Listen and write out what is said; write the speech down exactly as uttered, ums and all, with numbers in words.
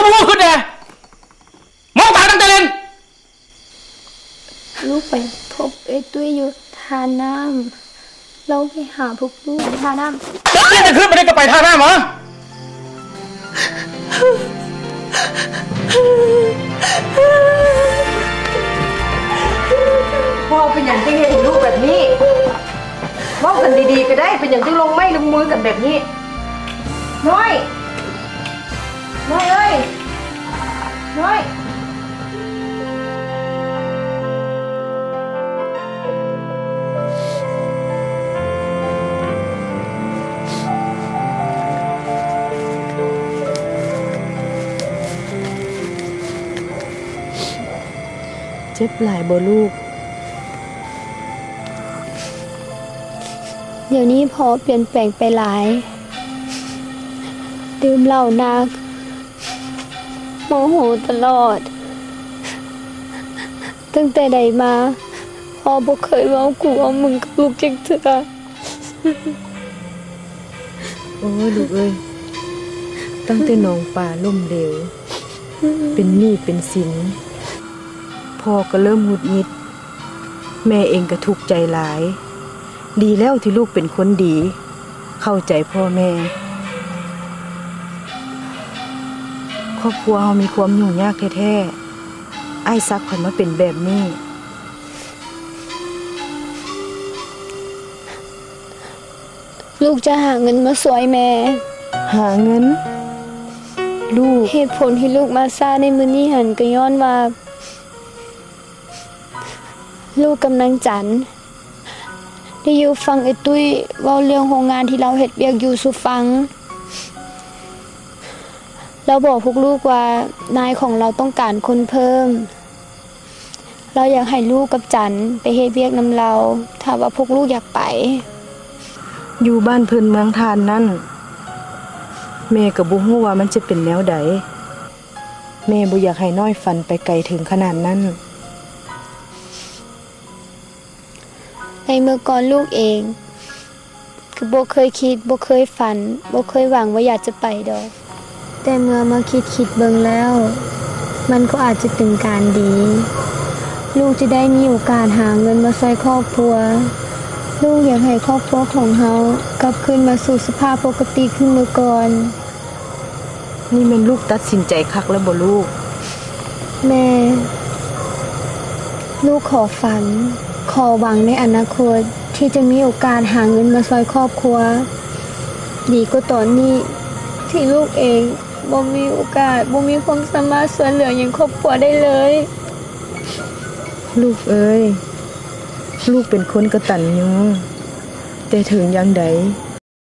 คือพูดขึ้นแน่มองตาตั้งแต่เล่นลูกไปพบไอ้ตุ้ยอยู่ทาน้ำเราไปหาพวกลูกทาน้ำแล้วจะขึ้นไปได้ก็ไปท่าน้ำเหรอพ่อเป็นอย่างที่เห็นลูกแบบนี้ว่ากันดีๆก็ได้เป็นอย่างที่ลงไม่ลงมือกันแบบนี้น้อยน้อยเอ้ยน้อยเจ็บหลายบ่ลูกเดี๋ยวนี้พอเปลี่ยนแปลงไปหลายดื่มเหล้านักโมโหตลอดตั้งแต่ใดมาพ่อบ่เคยเว้ากูเอามึงกับลูกจักเทื่อโอ้ยลูกเอ้ยตั้งแต่น้องป่าล่มเหลวเป็นหนี้เป็นสินพ่อก็เริ่มหงุดหงิดแม่เองก็ทุกข์ใจหลายดีแล้วที่ลูกเป็นคนดีเข้าใจพ่อแม่ครอบครัวเรามีความยุ่งยากแท้ๆอ้ายซักผ่อนมาเป็นแบบนี้ลูกจะหาเงินมาสวยแม่หาเงินลูกเหตุผลที่ลูกมาซ่าในมื้อนี้หันก็ย้อนว่าลูกกำลังจันได้อยู่ฟังไอ้ตุ้ยเว้าเรื่องโรงงานที่เราเฮ็ดเวียกอยู่สู่ฟังเราบอกพวกลูกว่านายของเราต้องการคนเพิ่มเราอยากให้ลูกกับจันไปเฮ็ดเวียกนำเราถ้าว่าพวกลูกอยากไปอยู่บ้านเพิ่นเมืองทานนั่นแม่ก็บ่ฮู้ว่ามันจะเป็นแนวใดแม่บ่อยากให้น้อยฝันไปไกลถึงขนาดนั้นในเมื่อก่อนลูกเองคือบ่เคยคิดบ่เคยฝันบ่เคยหวังว่าอยากจะไปดอกแต่เมื่อมาคิดคิดเบิ่งแล้วมันก็อาจจะเป็นการดีลูกจะได้มีโอกาสหาเงินมาช่วยครอบครัวลูกอยากให้ครอบครัวของเฮากลับคืนมาสู่สภาพปกติขึ้นเมื่อก่อนนี่แม่นลูกตัดสินใจคักแล้วบ่ลูกแม่ลูกขอฝันขอหวังในอนาคตที่จะมีโอกาสหาเงินมาช่วยครอบครัวดีกว่าตอนนี้ที่ลูกเองบ่มีโอกาสบ่มีความสามารถช่วยเหลืออย่างครอบครัวได้เลยลูกเอ้ยลูกเป็นคนกตัญญูแต่ถึงอย่างใด